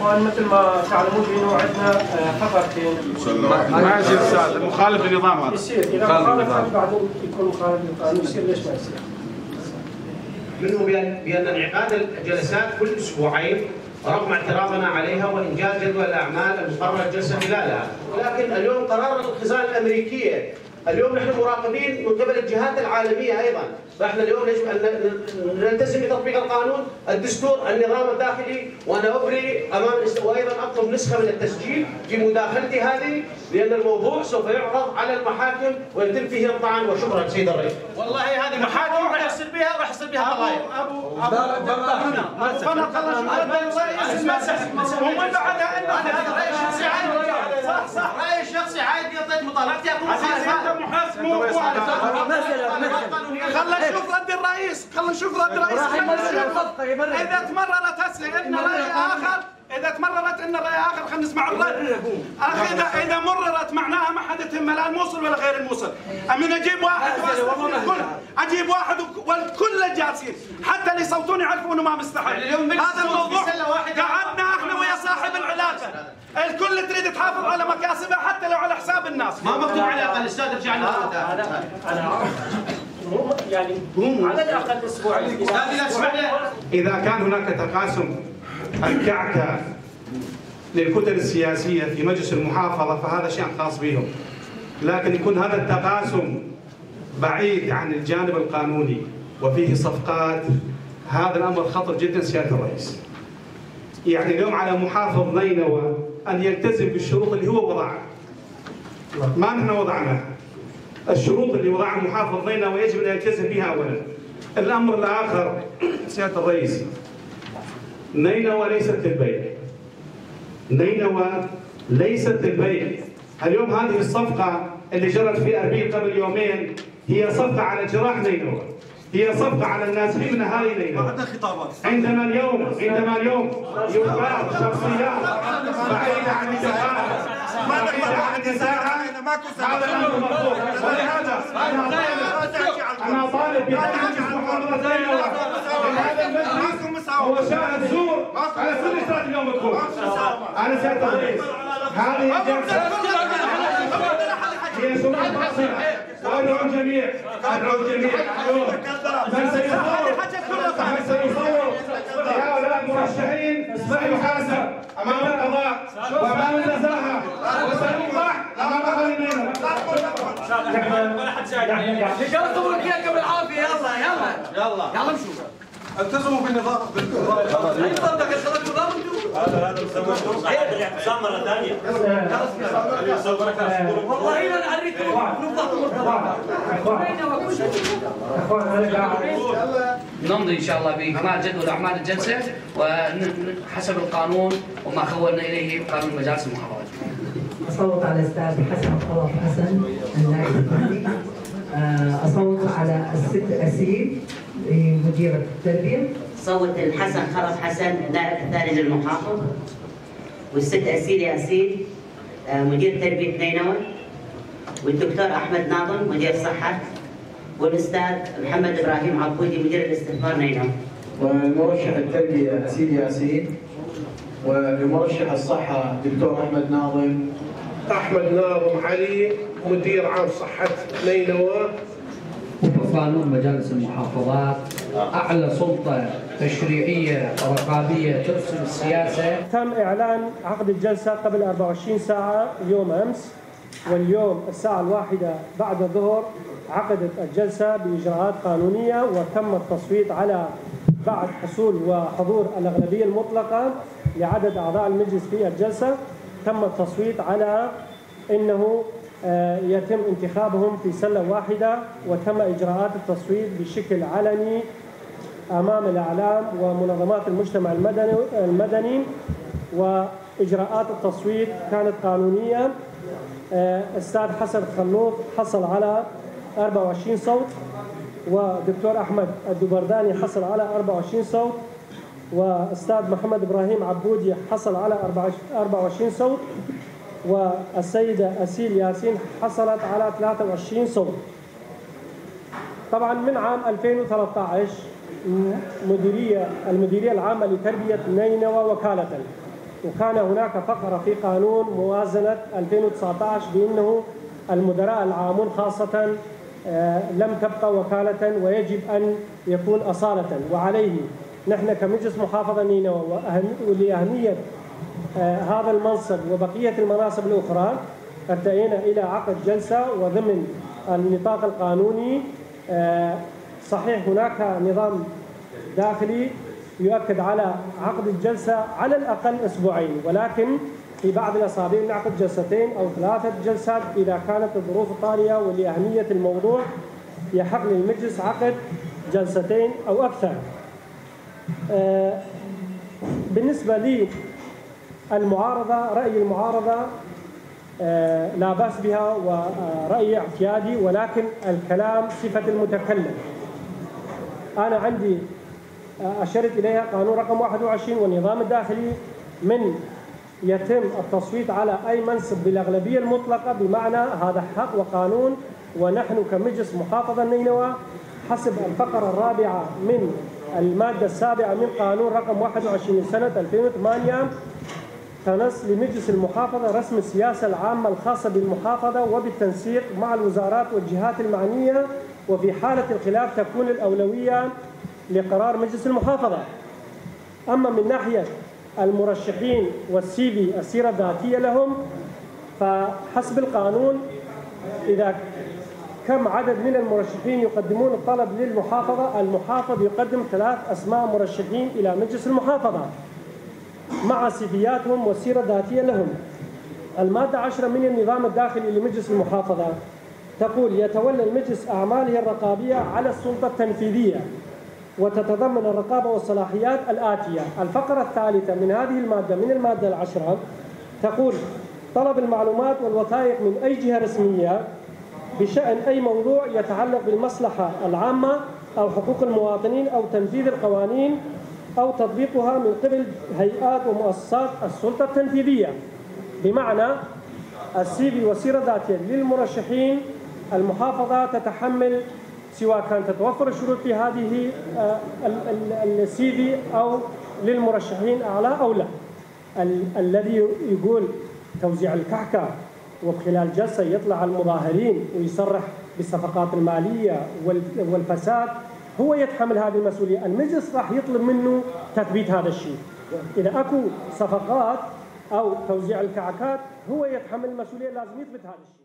مثل ما تعلمون انه عندنا فقرتين. ما يصير استاذ مخالف للنظام هذا. يصير اذا مخالف بعدين يكون مخالف للقانون يصير ليش ما يصير؟ منه بأن انعقاد الجلسات كل أسبوعين رغم اعتراضنا عليها وإنجاز جدول الأعمال المقرر الجلسة خلالها، ولكن اليوم قرار الخزانة الأمريكية، اليوم نحن مراقبين من قبل الجهات العالمية أيضا، فإحنا اليوم يجب أن نلتزم بتطبيق القانون، الدستور، النظام الداخلي، وأنا أبري أمام وأيضا أطلب نسخة من التسجيل في مداخلتي هذه، لأن الموضوع سوف يعرض على المحاكم ويتم فيه الطعن. وشكرا سيد الرئيس. والله هذه محاكم راح يصير بها قضايا. ومن بعدها انه هذا راي شخصي عادي. صح راي شخصي عادي يعطيك مطالبتي اكون هذا محاسب خلنا نشوف رد الرئيس. اذا تمررت هسه ان راي اخر خلينا نسمع الرأي. اخي اذا مررت معناها ما حد يتهم لا الموصل ولا غير الموصل. امين اجيب واحد والكل الجالسين حتى اللي يصوتون يعرفوا انه ما مستحق. هذا الموضوع قعدنا احنا ويا صاحب العلاقه. الكل تريد تحافظ على مكاسبها حتى لو على حساب الناس. ما مكتوب علاقه الاستاذ رجع لنا انا يعني على الاقل اسبوعين. اذا كان هناك تقاسم الكعكه للكتل السياسيه في مجلس المحافظه فهذا شيء خاص بهم، لكن يكون هذا التقاسم بعيد عن الجانب القانوني وفيه صفقات، هذا الامر خطر جدا سياده الرئيس. يعني اليوم على محافظ نينوى ان يلتزم بالشروط اللي هو وضعها، ما نحن وضعناها. الشروط اللي وضعها محافظ نينوى يجب ان يلتزم بها اولا. الامر الاخر سياده الرئيس، نينوى ليست للبيع. نينوى ليست للبيع. اليوم هذه الصفقه اللي جرت في اربيل قبل يومين هي صفقه على جراح نينوى، هي صفقه على النازحين من اهالي نينوى. عندما اليوم يقال شخصيات بعيده عن الجهاله، بعيده عن النزاهه، هذا الامر مرفوض. ولهذا انا طالب بتنفيذ محافظه نينوى من هذا المجلس هو شاهد زور على كل صلاه اليوم الكون. انا سياده الرئيس هذه الجلسه هي شروط باطله، وادعو الجميع اليوم من سيصور لهؤلاء المرشحين سيحاسب امام القضاء وامام النزاهه وسيوضح امام اهل نينوى. جلسوا الكيكه بالعافيه. يلا امشوا. التزموا بالنظام. هذا الاعتصام مره ثانيه. والله لا نعرفكم نمضي ان شاء الله باكمال جدول اعمال الجلسه وحسب القانون وما خولنا اليه قانون مجالس المحافظات. اصوت على الاستاذ حسن خلف حسن النائب الثاني. اصوت على الست اسيل مديرة التربية. صوت الحسن خلف حسن النائب الثاني للمحافظ، والست أسيل ياسين مدير تربية نينوى، والدكتور أحمد ناظم مدير صحة، والأستاذ محمد إبراهيم عبودي مدير الاستثمار نينوى. والمرشح التربية أسيل ياسين، والمرشح الصحة دكتور أحمد ناظم علي مدير عام صحة نينوى. قانون مجالس المحافظات أعلى سلطة تشريعية ورقابية ترسم السياسة. تم إعلان عقد الجلسة قبل 24 ساعة يوم أمس، واليوم الساعة 1 بعد الظهر عقدت الجلسة بإجراءات قانونية، وتم التصويت على بعد حصول وحضور الأغلبية المطلقة لعدد أعضاء المجلس في الجلسة. تم التصويت على أنه يتم انتخابهم في سلة واحدة، وتم إجراءات التصويت بشكل علني أمام الإعلام ومنظمات المجتمع المدني، وإجراءات التصويت كانت قانونية. أستاذ حسن خلوف حصل على 24 صوت، ودكتور أحمد الدبرداني حصل على 24 صوت، وأستاذ محمد إبراهيم عبودي حصل على 24 صوت، والسيدة أسيل ياسين حصلت على 23 صوت. طبعا من عام 2013 المديرية العامة لتربية نينوى وكالة وكان هناك فقرة في قانون موازنة 2019 بأنه المدراء العامون خاصة لم تبقى وكالة ويجب أن يكون أصالة، وعليه نحن كمجلس محافظة نينوى ولأهمية هذا المنصب وبقية المناصب الأخرى ارتئينا إلى عقد جلسة وضمن النطاق القانوني. صحيح هناك نظام داخلي يؤكد على عقد الجلسة على الأقل أسبوعين، ولكن في بعض الأسابيع نعقد جلستين أو 3 جلسات إذا كانت الظروف طارئة، ولأهمية الموضوع يحق للمجلس عقد جلستين أو أكثر. بالنسبة لي المعارضة، رأي المعارضة لا بأس بها ورأي اعتيادي، ولكن الكلام صفة المتكلم. أنا عندي أشرت إليها قانون رقم 21 والنظام الداخلي من يتم التصويت على أي منصب بالأغلبية المطلقة، بمعنى هذا حق وقانون، ونحن كمجلس محافظة نينوى حسب الفقرة الرابعة من المادة السابعة من قانون رقم 21 سنة 2008 تنص لمجلس المحافظة رسم السياسة العامة الخاصة بالمحافظة وبالتنسيق مع الوزارات والجهات المعنية، وفي حالة الخلاف تكون الأولوية لقرار مجلس المحافظة. أما من ناحية المرشحين والسي في السيرة الذاتية لهم، فحسب القانون إذا كم عدد من المرشحين يقدمون الطلب للمحافظة، المحافظ يقدم 3 أسماء مرشحين إلى مجلس المحافظة مع سيفياتهم والسيرة الذاتية لهم. المادة 10 من النظام الداخلي لمجلس المحافظة تقول: يتولى المجلس أعماله الرقابية على السلطة التنفيذية، وتتضمن الرقابة والصلاحيات الآتية. الفقرة الثالثة من هذه المادة من المادة 10 تقول: طلب المعلومات والوثائق من أي جهة رسمية بشأن أي موضوع يتعلق بالمصلحة العامة أو حقوق المواطنين أو تنفيذ القوانين أو تطبيقها من قبل هيئات ومؤسسات السلطة التنفيذية. بمعنى السي في والسيرة الذاتية للمرشحين المحافظة تتحمل، سواء كانت تتوفر الشروط في هذه السي في أو للمرشحين أعلى أو لا. الذي يقول توزيع الكعكة وخلال جلسة يطلع المظاهرين ويصرح بالصفقات المالية والفساد هو يتحمل هذه المسؤولية. المجلس راح يطلب منه تثبيت هذا الشيء. إذا أكو صفقات أو توزيع الكعكات هو يتحمل المسؤولية، لازم يثبت هذا الشيء.